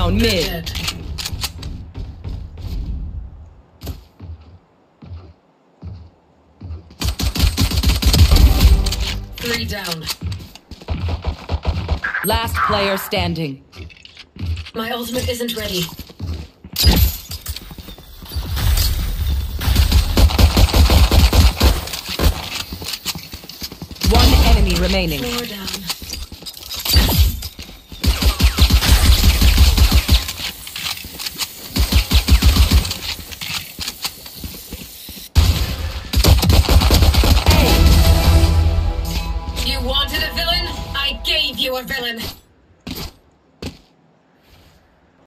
down mid. Dead. 3 down. Last player standing. My ultimate isn't ready. One enemy remaining. 4 down.